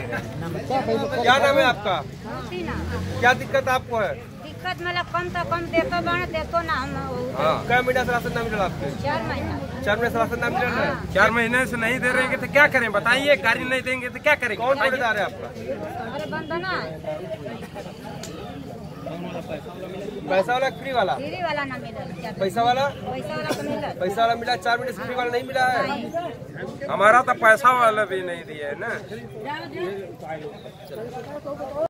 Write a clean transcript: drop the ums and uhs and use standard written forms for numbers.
क्या नाम है आपका? क्या दिक्कत आपको है? दिक्कत मतलब कम तो कम देतो ना हम। हाँ, क्या महीना से राशन ना मिला आपके? 4 महीना। 4 महीने से राशन ना मिल रहा है? 4 महीने से नहीं दे रहे हैं तो क्या करें बताइए? गाड़ी नहीं देंगे तो क्या करेंगे? कौन ठेकेदार है आपका? अरे बंधना पैसा वाला फ्री वाला? फ्री वाला ना मिला। पैसा वाला? पैसा वाला तो मिला। पैसा वाला मिला, 4 महीने से फ्री वाला नहीं मिला है। हमारा तो पैसा वाला भी नहीं दिया है ना।